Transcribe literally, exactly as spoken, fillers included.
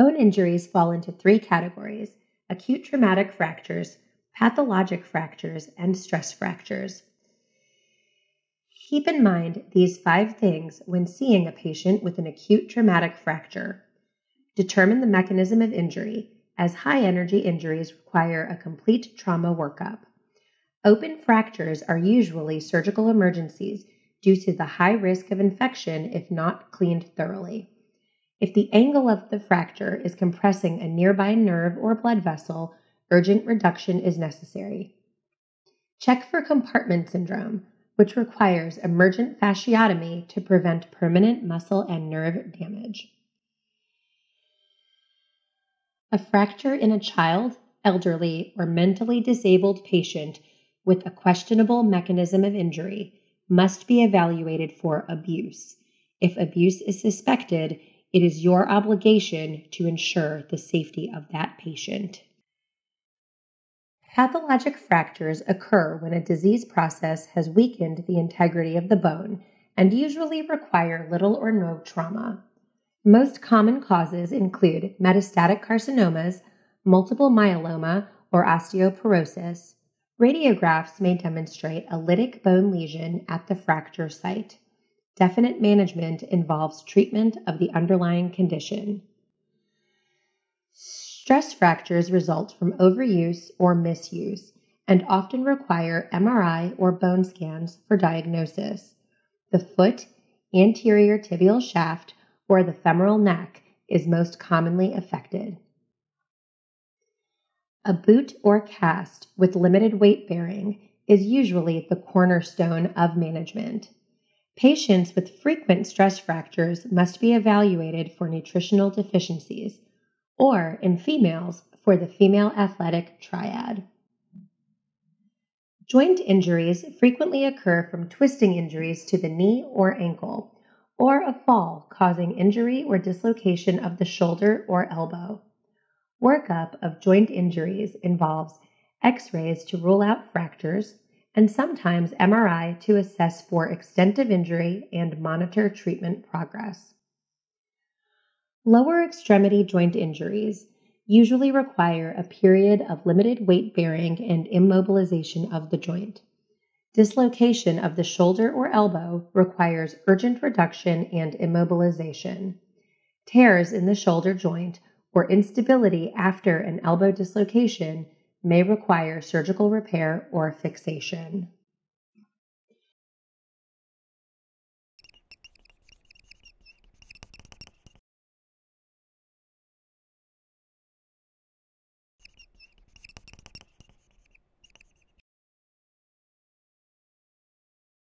Bone injuries fall into three categories: acute traumatic fractures, pathologic fractures, and stress fractures. Keep in mind these five things when seeing a patient with an acute traumatic fracture. Determine the mechanism of injury, as high-energy injuries require a complete trauma workup. Open fractures are usually surgical emergencies due to the high risk of infection if not cleaned thoroughly. If the angle of the fracture is compressing a nearby nerve or blood vessel, urgent reduction is necessary. Check for compartment syndrome, which requires emergent fasciotomy to prevent permanent muscle and nerve damage. A fracture in a child, elderly, or mentally disabled patient with a questionable mechanism of injury must be evaluated for abuse. If abuse is suspected, it is your obligation to ensure the safety of that patient. Pathologic fractures occur when a disease process has weakened the integrity of the bone and usually require little or no trauma. Most common causes include metastatic carcinomas, multiple myeloma, or osteoporosis. Radiographs may demonstrate a lytic bone lesion at the fracture site. Definite management involves treatment of the underlying condition. Stress fractures result from overuse or misuse and often require M R I or bone scans for diagnosis. The foot, anterior tibial shaft, or the femoral neck is most commonly affected. A boot or cast with limited weight bearing is usually the cornerstone of management. Patients with frequent stress fractures must be evaluated for nutritional deficiencies, or in females for the female athletic triad. Joint injuries frequently occur from twisting injuries to the knee or ankle, or a fall causing injury or dislocation of the shoulder or elbow. Workup of joint injuries involves X-rays to rule out fractures, and sometimes M R I to assess for extent of injury and monitor treatment progress. Lower extremity joint injuries usually require a period of limited weight bearing and immobilization of the joint. Dislocation of the shoulder or elbow requires urgent reduction and immobilization. Tears in the shoulder joint or instability after an elbow dislocation may require surgical repair or fixation.